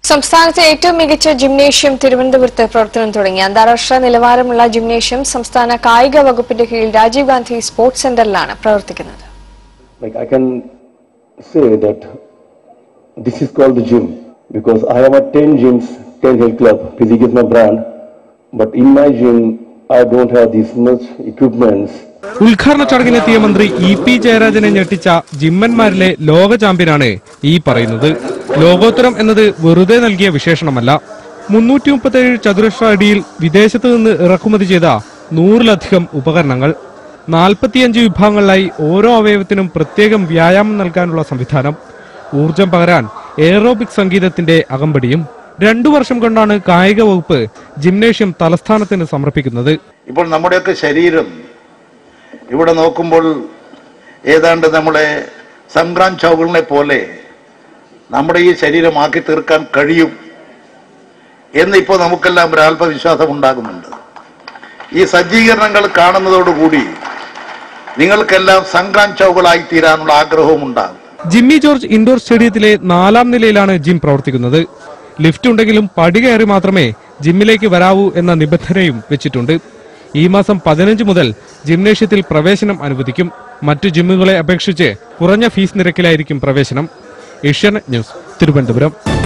സംസ്ഥാനത്തെ ഏറ്റവും മികച്ച ജിംനേഷ്യം തിരുവനന്തപുരത്ത് പ്രവർത്തനം തുടങ്ങി. അന്താരാഷ്ട്ര നിലവാരമുള്ള ജിംനേഷ്യം സംസ്ഥാന കായിക വകുപ്പിന്റെ കീഴിൽ രാജീവ് ഗാന്ധി സ്പോർട്സ് സെന്ററിലാണ് പ്രവർത്തിക്കുന്നത്. I can say that this is called the gym because I have 10 gyms, 10 health club. Physique is my brand, but in my gym I don't have this much equipments. ഉദ്ഘാടന ചടങ്ങിനെത്തിയ മന്ത്രി EP. ജയരാജനെ ഞെട്ടിച്ച ജിമ്മന്മാരിലെ ലോക ചാമ്പ്യനാണ് ഈ പറയുന്നത്. ലോകോത്തരം എന്നത് വെറുതെ നൽകിയ വിശേഷണമല്ല. 337 ചതുരശ്ര അടിയിൽ വിദേശത്ത് നിന്ന് ഇറക്കുമതി ചെയ്ത 100-ലധികം ഉപകരണങ്ങൾ, 45 വിഭാഗങ്ങളിലായി ഓരോ അവയവത്തിനും പ്രത്യേകം വ്യായാമം നൽകാനുള്ള സംവിധാനം, ഊർജം പകരാൻ എയറോബിക് സംഗീതത്തിന്റെ അകമ്പടിയും. 2 വർഷം കൊണ്ടാണ് കായിക വകുപ്പ് ജിംനേഷ്യം തലസ്ഥാനത്തിന് സമർപ്പിക്കുന്നത്. ഇപ്പോൾ നമ്മുടെയൊക്കെ ശരീരം ഇവിടെ നോക്കുമ്പോൾ ഏതാണ്ട് നമ്മളെ സംഗ്രാം ചൗകളിനെ പോലെ നമ്മുടെ ഈ ശരീരമാക്കി തീർക്കാൻ കഴിയും എന്നിപ്പോൾ നമുക്കെല്ലാം ഒരു ആത്മവിശ്വാസം ഉണ്ടാകുന്നുണ്ട്. ഈ സജ്ജീകരണങ്ങൾ കാണുന്നതോടുകൂടി നിങ്ങൾക്കെല്ലാം സംഗ്രാം ചൗകളായി തീരാനുള്ള ആഗ്രഹവും ഉണ്ടാകും. ജിമ്മി ജോർജ് ഇൻഡോർ സ്റ്റേഡിയത്തിലെ 4ാം നിലയിലാണ് ജിം പ്രവർത്തിക്കുന്നത്. ലിഫ്റ്റ് ഉണ്ടെങ്കിലും പടി കയറി മാത്രമേ ജിമ്മിലേക്ക് വരാവൂ എന്ന നിബന്ധനയും വെച്ചിട്ടുണ്ട്. ഈ മാസം 15 മുതൽ ജിംനേഷ്യത്തിൽ പ്രവേശനം അനുവദിക്കും. മറ്റു ജിമ്മുകളെ അപേക്ഷിച്ച് കുറഞ്ഞ ഫീസ് നിരക്കിലായിരിക്കും പ്രവേശനം. ഏഷ്യാനെറ്റ് ന്യൂസ്, തിരുവനന്തപുരം.